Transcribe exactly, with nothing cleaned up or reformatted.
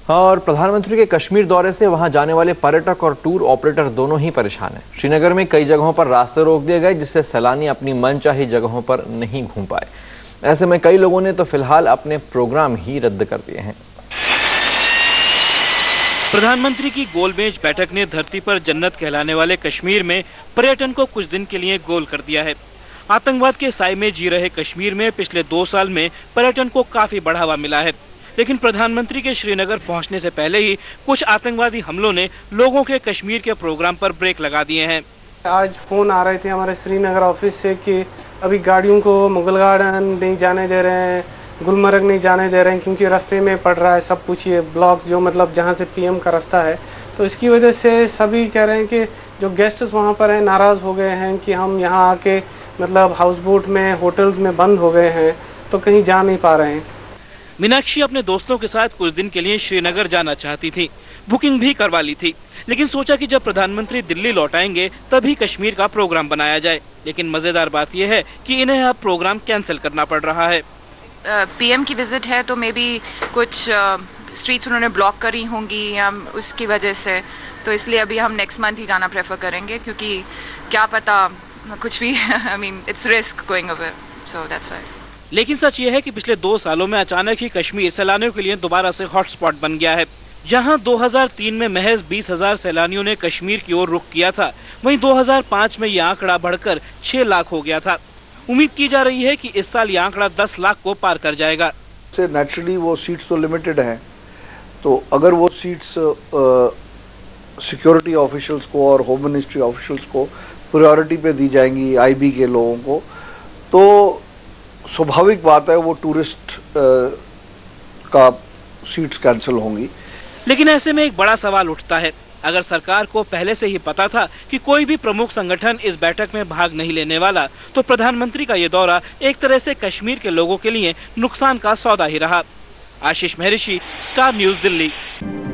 और प्रधानमंत्री के कश्मीर दौरे से वहां जाने वाले पर्यटक और टूर ऑपरेटर दोनों ही परेशान हैं। श्रीनगर में कई जगहों पर रास्ते रोक दिए गए, जिससे सैलानी अपनी मनचाही जगहों पर नहीं घूम पाए। ऐसे में कई लोगों ने तो फिलहाल अपने प्रोग्राम ही रद्द कर दिए हैं। प्रधानमंत्री की गोलमेज बैठक ने धरती पर जन्नत कहलाने वाले कश्मीर में पर्यटन को कुछ दिन के लिए गोल कर दिया है। आतंकवाद के साए में जी रहे कश्मीर में पिछले दो साल में पर्यटन को काफी बढ़ावा मिला है, लेकिन प्रधानमंत्री के श्रीनगर पहुंचने से पहले ही कुछ आतंकवादी हमलों ने लोगों के कश्मीर के प्रोग्राम पर ब्रेक लगा दिए हैं। आज फोन आ रहे थे हमारे श्रीनगर ऑफिस से कि अभी गाड़ियों को मुगल गार्डन नहीं जाने दे रहे हैं, गुलमर्ग नहीं जाने दे रहे हैं, क्योंकि रास्ते में पड़ रहा है सब कुछ ये ब्लॉक, जो मतलब जहाँ से पीएम का रास्ता है। तो इसकी वजह से सभी कह रहे हैं कि जो गेस्ट्स वहाँ पर हैं नाराज़ हो गए हैं कि हम यहाँ आके मतलब हाउस बोट में, होटल्स में बंद हो गए हैं, तो कहीं जा नहीं पा रहे हैं। मीनाक्षी अपने दोस्तों के साथ कुछ दिन के लिए श्रीनगर जाना चाहती थी, बुकिंग भी करवा ली थी, लेकिन सोचा कि जब प्रधानमंत्री दिल्ली लौट आएंगे तभी कश्मीर का प्रोग्राम बनाया जाए। लेकिन मजेदार बात यह है कि इन्हें अब प्रोग्राम कैंसिल करना पड़ रहा है। पीएम की विजिट है तो मे बी कुछ स्ट्रीट्स उन्होंने ब्लॉक करी होंगी या उसकी वजह से, तो इसलिए अभी हम नेक्स्ट मंथ ही जाना प्रेफर करेंगे, क्योंकि क्या पता कुछ भी I mean it's risk going away, so that's why. लेकिन सच ये है कि पिछले दो सालों में अचानक ही कश्मीर सैलानियों के लिए दोबारा से हॉटस्पॉट बन गया है। जहां दो हज़ार तीन में महज बीस हजार सैलानियों ने कश्मीर की ओर रुख किया था, वहीं दो हज़ार पाँच में यह आंकड़ा बढ़कर छह लाख हो गया था। उम्मीद की जा रही है कि इस साल यह आंकड़ा दस लाख को पार कर जाएगा। से नेचुरली वो सीट्स तो लिमिटेड हैं, तो अगर वो सीट्स सिक्योरिटी ऑफिशियल्स को और होम मिनिस्ट्री ऑफिशियल्स को प्रायोरिटी पे दी जाएंगी, आईबी के लोगों को, तो स्वाभाविक बात है वो टूरिस्ट का सीट्स कैंसिल होंगी। लेकिन ऐसे में एक बड़ा सवाल उठता है, अगर सरकार को पहले से ही पता था कि कोई भी प्रमुख संगठन इस बैठक में भाग नहीं लेने वाला, तो प्रधानमंत्री का ये दौरा एक तरह से कश्मीर के लोगों के लिए नुकसान का सौदा ही रहा। आशीष महर्षि, स्टार न्यूज़, दिल्ली।